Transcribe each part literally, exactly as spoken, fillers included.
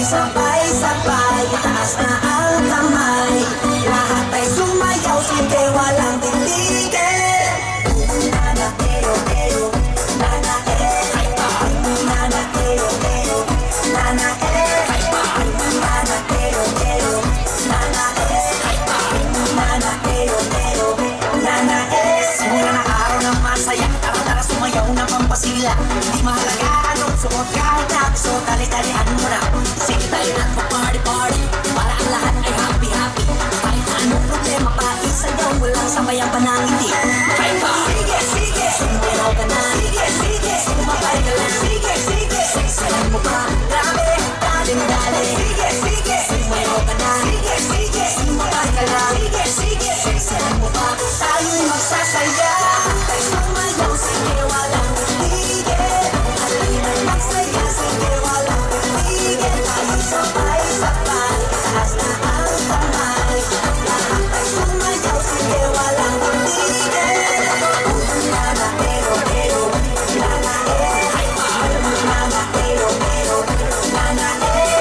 sabay-sabay, taas na ang kamay. Lahat ay sumayaw, sige walang titigil. Nana, eyo, eyo, nana, eh. Nana, eyo, eyo, nana, eh. Nana, eyo, eyo, nana, eh. Nana, eyo, eyo, nana, eh. Simula na araw ng masaya, tara-tara sumayaw ng pampasila. Di mahalaga anong suot kahit nakso, tali-talian mo na. Sige tayo at mag-party-party, para ang lahat ay happy-happy. Kahit anong problema pa, isayaw mo lang sabay ang panangiti. Sige, sige, sumayaw ka na. Sige, sige, sumabay ka lang. Sige, sige, sexyan mo pa. Grabe, daling-dali. Sige, sige, sumayaw ka na. Sige, sige, sumabay ka lang. Sige, sige, sexyan mo pa. Tayo'y magsasaya. Tayo sumayaw, sige, walang tigil. Halina'y magsaya, sige, walang tigil. Tayo sabay-sabay, taas na ang kamay. Lahat ay sumayaw, sige, walang tigil. Nana, ero, ero, nana, eh. Nana, ero, ero, nana, eh.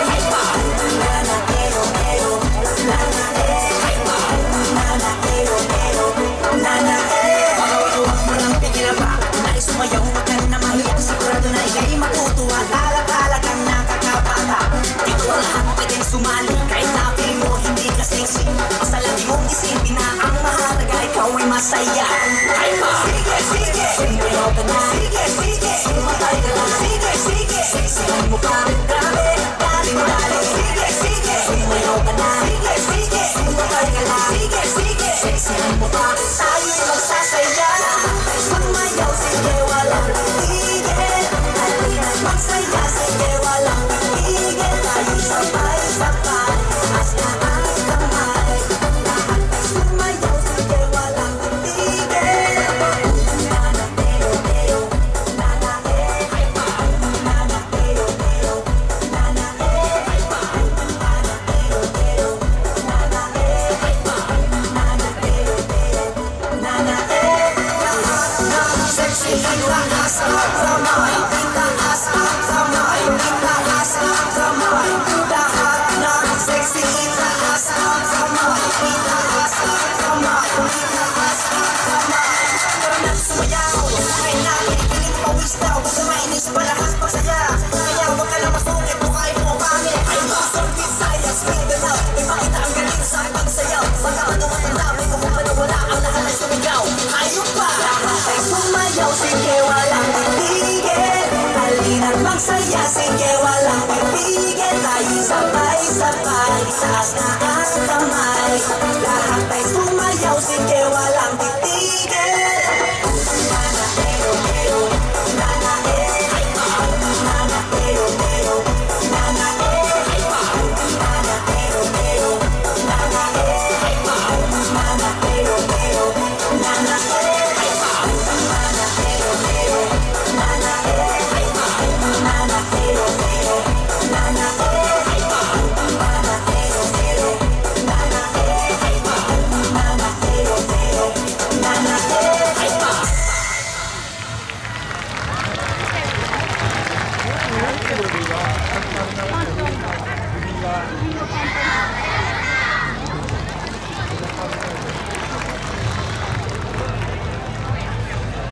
Nana, ero, ero, nana, eh. Nana, ero, ero, nana, eh. Huwag mo lang pigilan pa, nais sumayaw, huwag ka na mahiyak. Sigurado na ika'y matutuwa, tala-tala kang nakakabata. Dito ang lahat pwedeng sumali, kahit na feeling mo hindi ka sexy. Basta lagi mong isipin na ang mahalaga, ikaw ay masaya. Sige, sige, sumayaw ka na. Sige, sige, sumatay ka na. Sige, sige, sexyan mo pa. Grabe, daling-dali. Sige, sige, sumayaw ka na. Sige, sige, sumatay ka na. Sige, sige, sexyan mo pa. Tayo'y magsasaya. Sumayaw, sige, walang tigil. Halina't magsaya, sige, walang tigil. Tayo'y sabay-sabay, taas na ang kamay. Lahat ay sumayaw, sige, walang tigil. Nana, eyo, eyo, nana, eh. Nana, eyo, eyo, nana, eh. Nana, eyo, eyo, nana, eh. Nana, eyo, eyo, nana, eh. Lahat ng sexy, itaas ang kamay. Itaas ang kamay. Itaas ang kamay. Lahat ng sexy, itaas ang kamay. Itaas ang kamay. Itaas ang kamay. Tara na sumayaw, kahit na pinipilit pawis daw. Basta mainis pa lahat pagsaya. Kaya huwag ka lang masungit kung kahit mo pangit. Ay Luzon, Visayas, Mindanao, ipakita ang galing sa pagsayaw. Magkakano matanda, may kumupad na wala ang lahat ay sumigaw. Ayun pa! Lahat ay sumayaw, sige walang titigil. Halina't magsaya, sige walang titigil. Tayo sabay-sabay, taas na ang kamay. Lahat ay sumayaw, sige walang